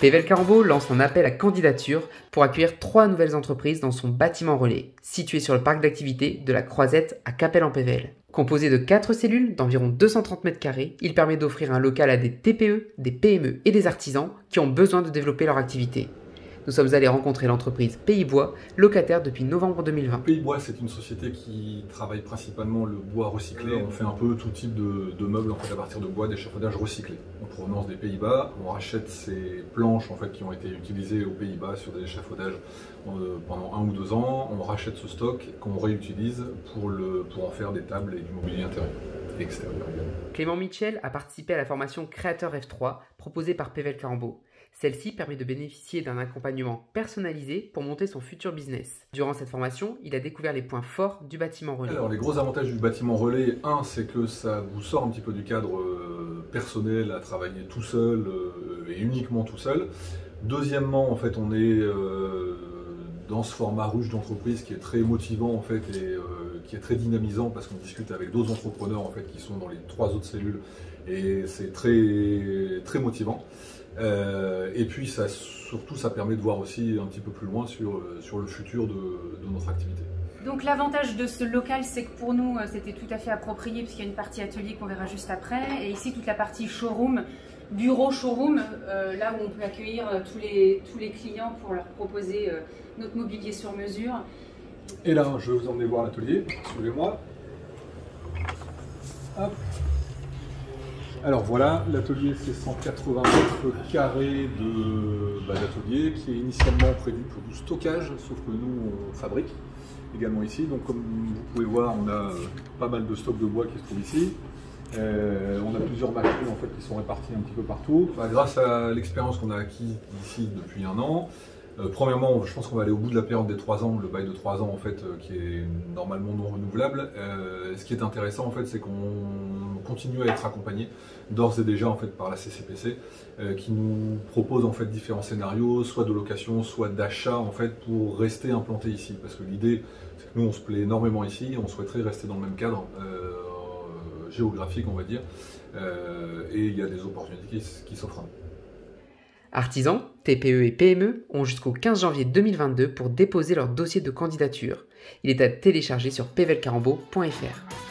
Pével Carambeau lance un appel à candidature pour accueillir 3 nouvelles entreprises dans son bâtiment relais, situé sur le parc d'activités de la Croisette à Capelle-en-Pével. Composé de 4 cellules d'environ 230 m², il permet d'offrir un local à des TPE, des PME et des artisans qui ont besoin de développer leur activité. Nous sommes allés rencontrer l'entreprise Pays-Bois, locataire depuis novembre 2020. Pays-Bois, c'est une société qui travaille principalement le bois recyclé. On fait un peu tout type de meubles en fait, à partir de bois d'échafaudage recyclé. En provenance des Pays-Bas, on rachète ces planches en fait, qui ont été utilisées aux Pays-Bas sur des échafaudages pendant 1 ou 2 ans. On rachète ce stock qu'on réutilise pour en faire des tables et du mobilier intérieur et extérieur également. Clément Michel a participé à la formation Créateur F3 proposée par Pével Carambeau. Celle-ci permet de bénéficier d'un accompagnement personnalisé pour monter son futur business. Durant cette formation, il a découvert les points forts du bâtiment relais. Alors les gros avantages du bâtiment relais, c'est que ça vous sort un petit peu du cadre personnel à travailler tout seul et uniquement tout seul. Deuxièmement, en fait, on est dans ce format ruche d'entreprise qui est très motivant en fait et qui est très dynamisant parce qu'on discute avec d'autres entrepreneurs en fait qui sont dans les 3 autres cellules et c'est très motivant. Et puis surtout ça permet de voir aussi un petit peu plus loin sur le futur de notre activité. Donc l'avantage de ce local, c'est que pour nous c'était tout à fait approprié puisqu'il y a une partie atelier qu'on verra juste après et ici toute la partie showroom, bureau showroom, là où on peut accueillir tous les clients pour leur proposer notre mobilier sur mesure. Et là je vais vous emmener voir l'atelier, suivez-moi. Hop. Alors voilà, l'atelier c'est 180 m² d'atelier qui est initialement prévu pour du stockage, sauf que nous on fabrique également ici. Donc comme vous pouvez voir, on a pas mal de stocks de bois qui se trouvent ici. On a plusieurs machines en fait, qui sont réparties un petit peu partout. Grâce à l'expérience qu'on a acquise ici depuis 1 an, premièrement, je pense qu'on va aller au bout de la période des 3 ans, le bail de 3 ans en fait, qui est normalement non renouvelable. Ce qui est intéressant en fait, c'est qu'on continue à être accompagné d'ores et déjà en fait par la CCPC, qui nous propose en fait différents scénarios, soit de location, soit d'achat en fait pour rester implanté ici. Parce que l'idée, c'est que nous on se plaît énormément ici, on souhaiterait rester dans le même cadre géographique on va dire, et il y a des opportunités qui s'offrent à nous. Artisans, TPE et PME ont jusqu'au 15 janvier 2022 pour déposer leur dossier de candidature. Il est à télécharger sur pévelcarambeau.fr.